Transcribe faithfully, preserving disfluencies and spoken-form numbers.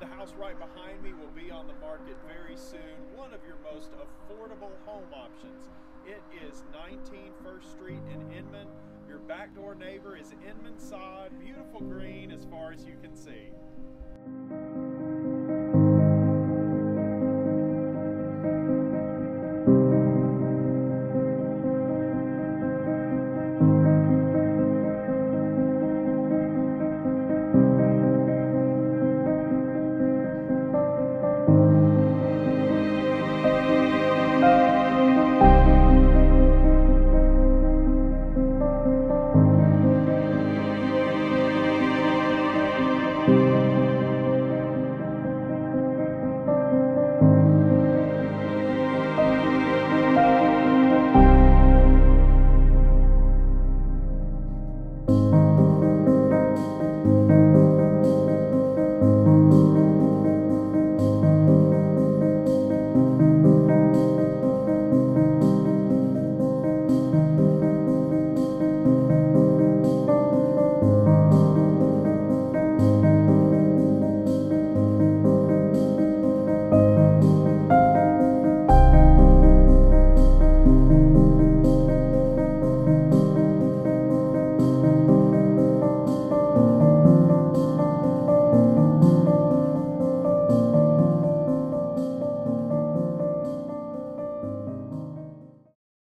The house right behind me will be on the market very soon. One of your most affordable home options. It is nineteen First Street in Inman. Your back door neighbor is Inman sod, beautiful green as far as you can see. Thank you.